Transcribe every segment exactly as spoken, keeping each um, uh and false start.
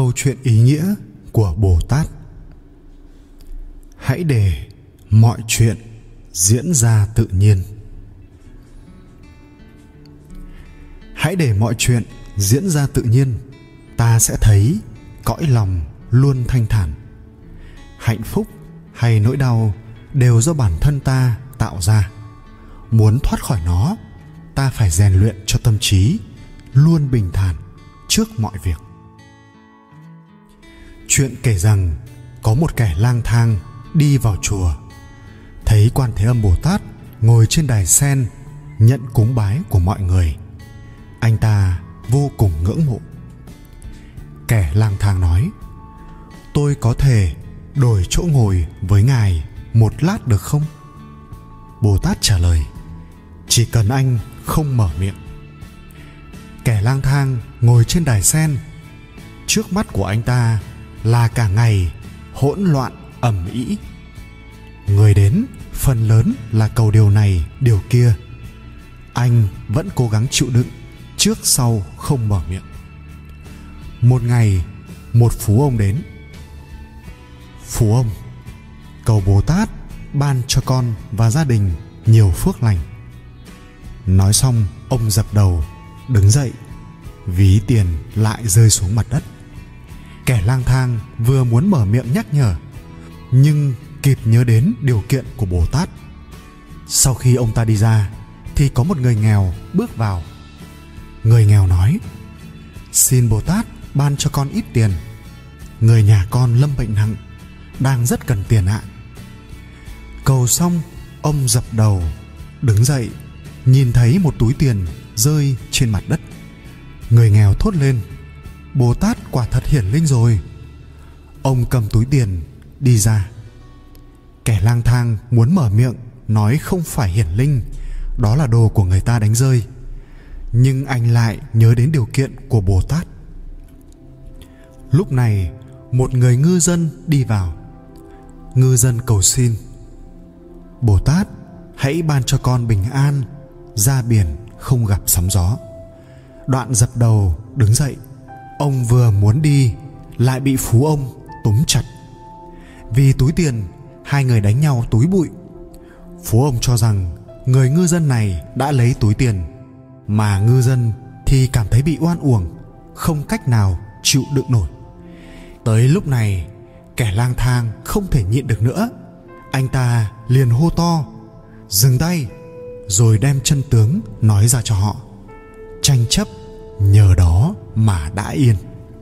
Câu chuyện ý nghĩa của Bồ Tát. Hãy để mọi chuyện diễn ra tự nhiên. Hãy để mọi chuyện diễn ra tự nhiên, ta sẽ thấy cõi lòng luôn thanh thản. Hạnh phúc hay nỗi đau đều do bản thân ta tạo ra. Muốn thoát khỏi nó, ta phải rèn luyện cho tâm trí luôn bình thản trước mọi việc. Chuyện kể rằng có một kẻ lang thang đi vào chùa, thấy Quan Thế Âm Bồ Tát ngồi trên đài sen nhận cúng bái của mọi người. Anh ta vô cùng ngưỡng mộ. Kẻ lang thang nói: "Tôi có thể đổi chỗ ngồi với ngài một lát được không?" Bồ Tát trả lời: "Chỉ cần anh không mở miệng." Kẻ lang thang ngồi trên đài sen. Trước mắt của anh ta là cả ngày hỗn loạn ầm ĩ. Người đến phần lớn là cầu điều này điều kia. Anh vẫn cố gắng chịu đựng, trước sau không mở miệng. Một ngày, một phú ông đến. Phú ông, cầu Bồ Tát ban cho con và gia đình nhiều phước lành. Nói xong, ông dập đầu, đứng dậy, ví tiền lại rơi xuống mặt đất. Kẻ lang thang vừa muốn mở miệng nhắc nhở, nhưng kịp nhớ đến điều kiện của Bồ Tát. Sau khi ông ta đi ra, thì có một người nghèo bước vào. Người nghèo nói: "Xin Bồ Tát ban cho con ít tiền. Người nhà con lâm bệnh nặng, đang rất cần tiền ạ." Cầu xong, ông dập đầu, đứng dậy, nhìn thấy một túi tiền rơi trên mặt đất. Người nghèo thốt lên: "Bồ Tát quả thật hiển linh rồi." Ông cầm túi tiền đi ra. Kẻ lang thang muốn mở miệng nói không phải hiển linh, đó là đồ của người ta đánh rơi. Nhưng anh lại nhớ đến điều kiện của Bồ Tát. Lúc này, một người ngư dân đi vào. Ngư dân cầu xin: "Bồ Tát, hãy ban cho con bình an, ra biển không gặp sóng gió." Đoạn dập đầu, đứng dậy. Ông vừa muốn đi, lại bị phú ông túm chặt. Vì túi tiền, hai người đánh nhau túi bụi. Phú ông cho rằng người ngư dân này đã lấy túi tiền, mà ngư dân thì cảm thấy bị oan uổng, không cách nào chịu đựng nổi. Tới lúc này, kẻ lang thang không thể nhịn được nữa. Anh ta liền hô to: "Dừng tay!" Rồi đem chân tướng nói ra cho họ. Tranh chấp nhờ đó mà đã yên.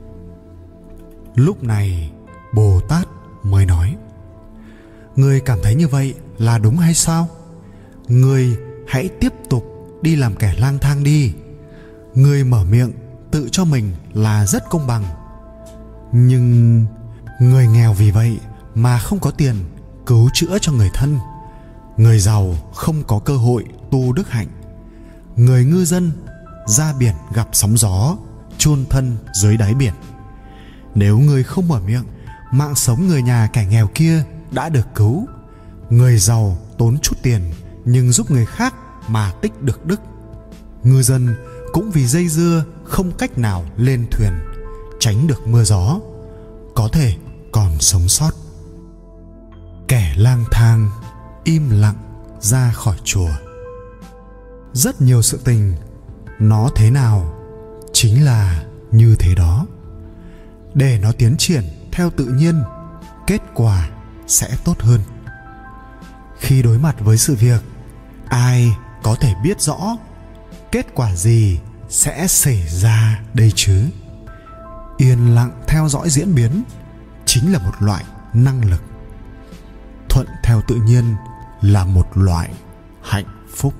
Lúc này, Bồ Tát mới nói: "Ngươi cảm thấy như vậy là đúng hay sao? Ngươi hãy tiếp tục đi làm kẻ lang thang đi. Ngươi mở miệng tự cho mình là rất công bằng. Nhưng người nghèo vì vậy mà không có tiền cứu chữa cho người thân. Người giàu không có cơ hội tu đức hạnh. Người ngư dân ra biển gặp sóng gió, chôn thân dưới đáy biển. Nếu ngươi không mở miệng, mạng sống người nhà kẻ nghèo kia đã được cứu. Người giàu tốn chút tiền nhưng giúp người khác mà tích được đức. Ngư dân cũng vì dây dưa không cách nào lên thuyền, tránh được mưa gió, có thể còn sống sót." Kẻ lang thang im lặng ra khỏi chùa. Rất nhiều sự tình, nó thế nào chính là như thế đó. Để nó tiến triển theo tự nhiên, kết quả sẽ tốt hơn. Khi đối mặt với sự việc, ai có thể biết rõ kết quả gì sẽ xảy ra đây chứ? Yên lặng theo dõi diễn biến chính là một loại năng lực. Thuận theo tự nhiên là một loại hạnh phúc.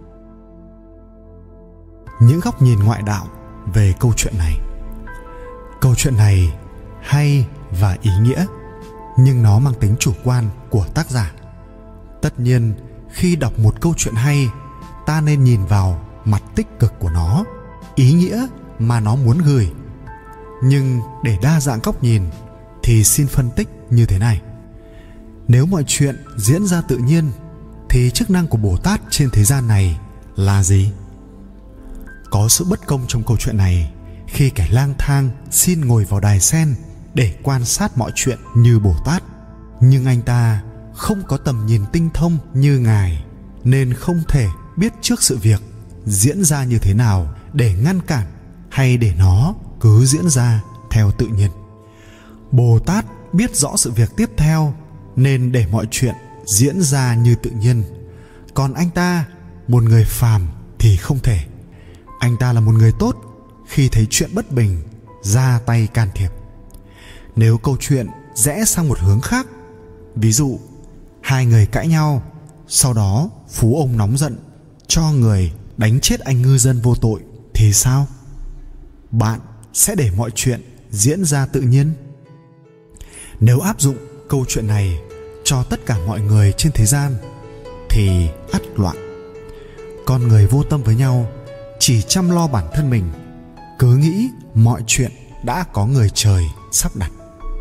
Những góc nhìn ngoại đạo về câu chuyện này. Câu chuyện này hay và ý nghĩa, nhưng nó mang tính chủ quan của tác giả. Tất nhiên, khi đọc một câu chuyện hay, ta nên nhìn vào mặt tích cực của nó, ý nghĩa mà nó muốn gửi. Nhưng để đa dạng góc nhìn thì xin phân tích như thế này. Nếu mọi chuyện diễn ra tự nhiên thì chức năng của Bồ Tát trên thế gian này là gì? Có sự bất công trong câu chuyện này khi kẻ lang thang xin ngồi vào đài sen để quan sát mọi chuyện như Bồ Tát. Nhưng anh ta không có tầm nhìn tinh thông như Ngài, nên không thể biết trước sự việc diễn ra như thế nào để ngăn cản hay để nó cứ diễn ra theo tự nhiên. Bồ Tát biết rõ sự việc tiếp theo nên để mọi chuyện diễn ra như tự nhiên. Còn anh ta, một người phàm thì không thể. Anh ta là một người tốt, khi thấy chuyện bất bình ra tay can thiệp. Nếu câu chuyện rẽ sang một hướng khác, ví dụ hai người cãi nhau, sau đó phú ông nóng giận cho người đánh chết anh ngư dân vô tội, thì sao? Bạn sẽ để mọi chuyện diễn ra tự nhiên. Nếu áp dụng câu chuyện này cho tất cả mọi người trên thế gian thì ắt loạn. Con người vô tâm với nhau, chỉ chăm lo bản thân mình, cứ nghĩ mọi chuyện đã có người trời sắp đặt.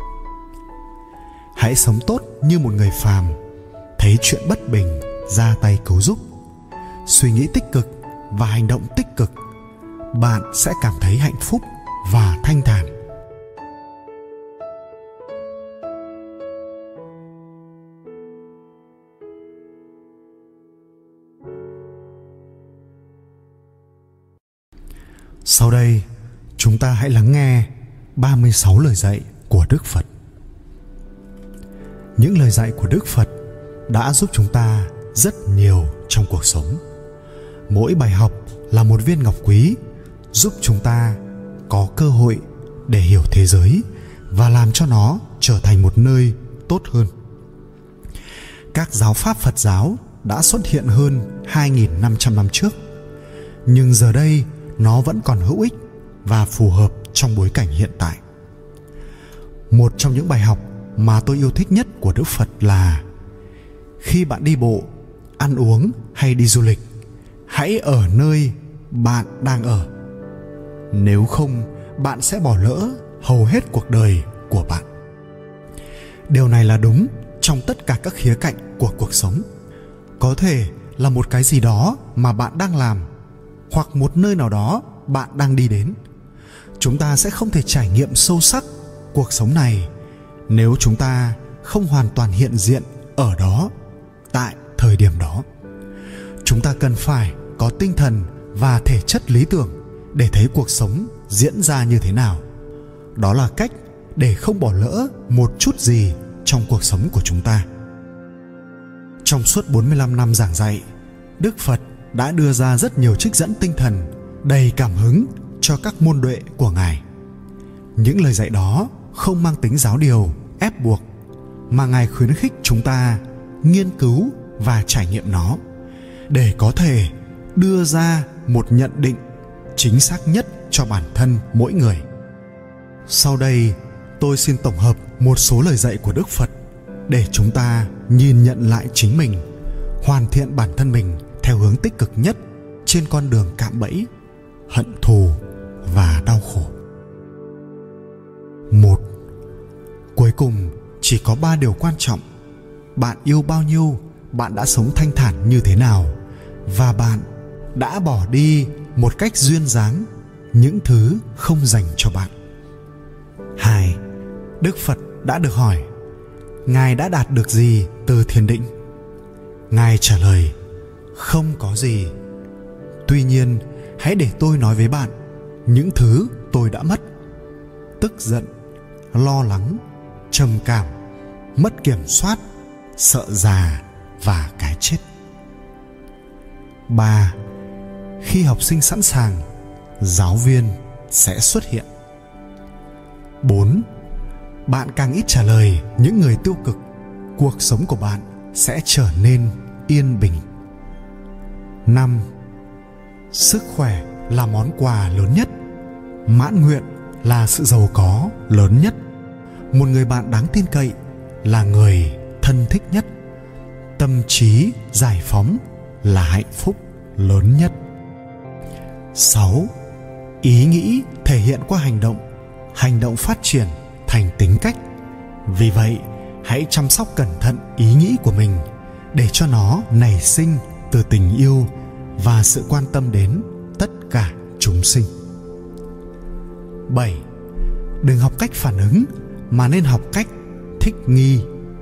Hãy sống tốt như một người phàm, thấy chuyện bất bình ra tay cứu giúp, suy nghĩ tích cực và hành động tích cực, bạn sẽ cảm thấy hạnh phúc và thanh thản. Sau đây, chúng ta hãy lắng nghe ba mươi sáu lời dạy của Đức Phật. Những lời dạy của Đức Phật đã giúp chúng ta rất nhiều trong cuộc sống. Mỗi bài học là một viên ngọc quý, giúp chúng ta có cơ hội để hiểu thế giới và làm cho nó trở thành một nơi tốt hơn. Các giáo pháp Phật giáo đã xuất hiện hơn hai nghìn năm trăm năm trước, nhưng giờ đây nó vẫn còn hữu ích và phù hợp trong bối cảnh hiện tại. Một trong những bài học mà tôi yêu thích nhất của Đức Phật là: khi bạn đi bộ, ăn uống hay đi du lịch, hãy ở nơi bạn đang ở. Nếu không, bạn sẽ bỏ lỡ hầu hết cuộc đời của bạn. Điều này là đúng trong tất cả các khía cạnh của cuộc sống. Có thể là một cái gì đó mà bạn đang làm, hoặc một nơi nào đó bạn đang đi đến. Chúng ta sẽ không thể trải nghiệm sâu sắc cuộc sống này nếu chúng ta không hoàn toàn hiện diện ở đó tại thời điểm đó. Chúng ta cần phải có tinh thần và thể chất lý tưởng để thấy cuộc sống diễn ra như thế nào. Đó là cách để không bỏ lỡ một chút gì trong cuộc sống của chúng ta. Trong suốt bốn mươi lăm năm giảng dạy, Đức Phật đã đưa ra rất nhiều trích dẫn tinh thần đầy cảm hứng cho các môn đệ của Ngài. Những lời dạy đó không mang tính giáo điều, ép buộc, mà Ngài khuyến khích chúng ta nghiên cứu và trải nghiệm nó để có thể đưa ra một nhận định chính xác nhất cho bản thân mỗi người. Sau đây, tôi xin tổng hợp một số lời dạy của Đức Phật để chúng ta nhìn nhận lại chính mình, hoàn thiện bản thân mình theo hướng tích cực nhất trên con đường cạm bẫy, hận thù và đau khổ. Một. Cuối cùng chỉ có ba điều quan trọng: bạn yêu bao nhiêu, bạn đã sống thanh thản như thế nào, và bạn đã bỏ đi một cách duyên dáng những thứ không dành cho bạn. Hai. Đức Phật đã được hỏi: Ngài đã đạt được gì từ thiền định? Ngài trả lời: không có gì. Tuy nhiên, hãy để tôi nói với bạn những thứ tôi đã mất: tức giận, lo lắng, trầm cảm, mất kiểm soát, sợ già và cái chết. Ba. Khi học sinh sẵn sàng, giáo viên sẽ xuất hiện. Bốn. Bạn càng ít trả lời những người tiêu cực, cuộc sống của bạn sẽ trở nên yên bình. Năm. Sức khỏe là món quà lớn nhất. Mãn nguyện là sự giàu có lớn nhất. Một người bạn đáng tin cậy là người thân thích nhất. Tâm trí giải phóng là hạnh phúc lớn nhất. Sáu. Ý nghĩ thể hiện qua hành động, hành động phát triển thành tính cách. Vì vậy, hãy chăm sóc cẩn thận ý nghĩ của mình để cho nó nảy sinh từ tình yêu và sự quan tâm đến tất cả chúng sinh. bảy. Đừng học cách phản ứng mà nên học cách thích nghi.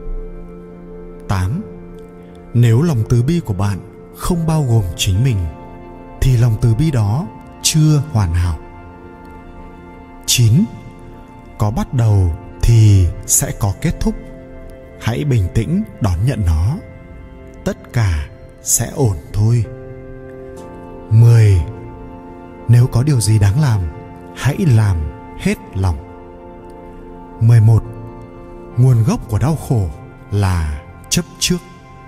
tám. Nếu lòng từ bi của bạn không bao gồm chính mình thì lòng từ bi đó chưa hoàn hảo. chín. Có bắt đầu thì sẽ có kết thúc. Hãy bình tĩnh đón nhận nó. Tất cả sẽ ổn thôi. mười. Nếu có điều gì đáng làm, hãy làm hết lòng. mười một. Nguồn gốc của đau khổ là chấp trước.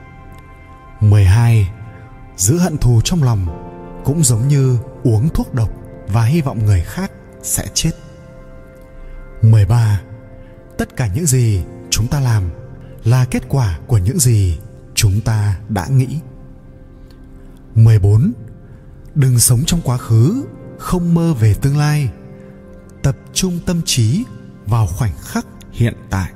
mười hai. Giữ hận thù trong lòng cũng giống như uống thuốc độc và hy vọng người khác sẽ chết. mười ba. Tất cả những gì chúng ta làm là kết quả của những gì chúng ta đã nghĩ. mười bốn. Đừng sống trong quá khứ, không mơ về tương lai. Tập trung tâm trí vào khoảnh khắc hiện tại.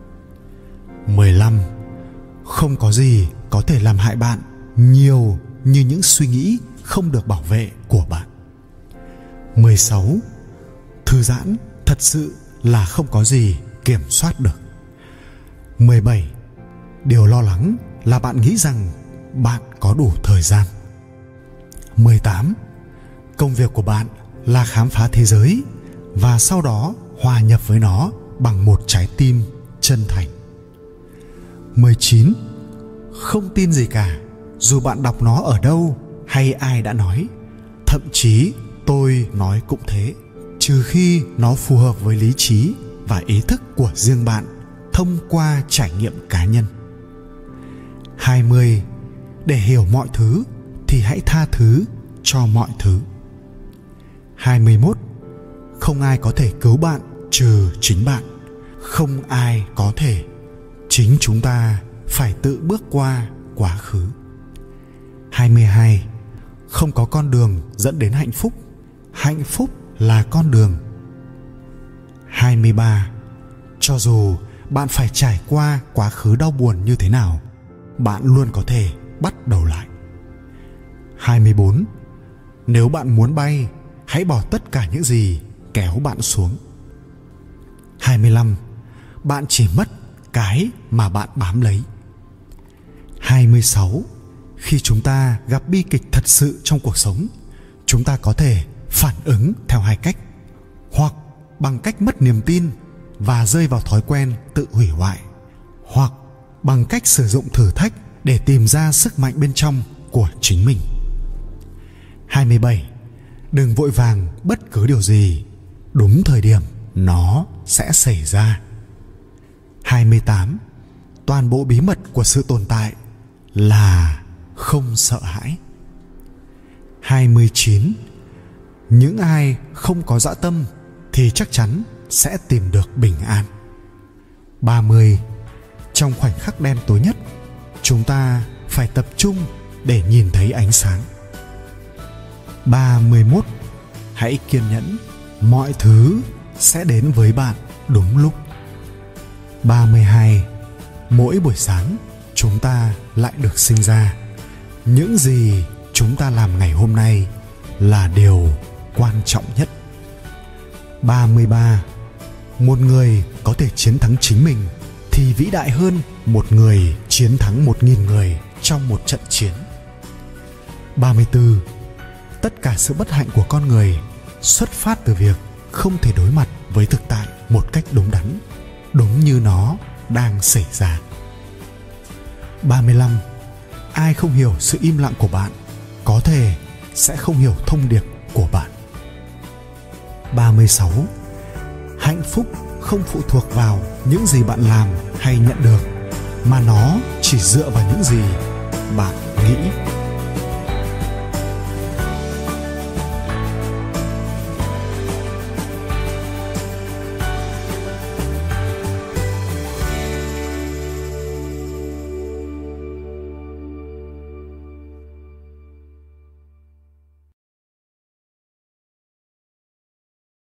mười lăm. Không có gì có thể làm hại bạn nhiều như những suy nghĩ không được bảo vệ của bạn. mười sáu. Thư giãn thật sự là không có gì kiểm soát được. mười bảy. Điều lo lắng là bạn nghĩ rằng bạn có đủ thời gian. mười tám. Công việc của bạn là khám phá thế giới và sau đó hòa nhập với nó bằng một trái tim chân thành. mười chín. Không tin gì cả, dù bạn đọc nó ở đâu hay ai đã nói. Thậm chí tôi nói cũng thế, trừ khi nó phù hợp với lý trí và ý thức của riêng bạn thông qua trải nghiệm cá nhân. hai mươi. Để hiểu mọi thứ thì hãy tha thứ cho mọi thứ. hai mươi mốt. Không ai có thể cứu bạn trừ chính bạn. Không ai có thể. Chính chúng ta phải tự bước qua quá khứ. hai mươi hai. Không có con đường dẫn đến hạnh phúc. Hạnh phúc là con đường. hai mươi ba. Cho dù bạn phải trải qua quá khứ đau buồn như thế nào, bạn luôn có thể bắt đầu lại. hai mươi bốn. Nếu bạn muốn bay, hãy bỏ tất cả những gì kéo bạn xuống. hai mươi lăm. Bạn chỉ mất cái mà bạn bám lấy. hai mươi sáu. Khi chúng ta gặp bi kịch thật sự trong cuộc sống, chúng ta có thể phản ứng theo hai cách. Hoặc bằng cách mất niềm tin và rơi vào thói quen tự hủy hoại, hoặc bằng cách sử dụng thử thách để tìm ra sức mạnh bên trong của chính mình. hai mươi bảy. Đừng vội vàng bất cứ điều gì, đúng thời điểm nó sẽ xảy ra. hai mươi tám. Toàn bộ bí mật của sự tồn tại là không sợ hãi. hai mươi chín. Những ai không có dã tâm thì chắc chắn sẽ tìm được bình an. ba mươi. Trong khoảnh khắc đen tối nhất, chúng ta phải tập trung để nhìn thấy ánh sáng. ba mươi mốt. Hãy kiên nhẫn, mọi thứ sẽ đến với bạn đúng lúc. ba mươi hai. Mỗi buổi sáng chúng ta lại được sinh ra. Những gì chúng ta làm ngày hôm nay là điều quan trọng nhất. ba mươi ba. Một người có thể chiến thắng chính mình thì vĩ đại hơn một người chiến thắng một nghìn người trong một trận chiến. ba mươi tư. Tất cả sự bất hạnh của con người xuất phát từ việc không thể đối mặt với thực tại một cách đúng đắn, đúng như nó đang xảy ra. ba mươi lăm. Ai không hiểu sự im lặng của bạn có thể sẽ không hiểu thông điệp của bạn. ba mươi sáu. Hạnh phúc không phụ thuộc vào những gì bạn làm hay nhận được, mà nó chỉ dựa vào những gì bạn nghĩ.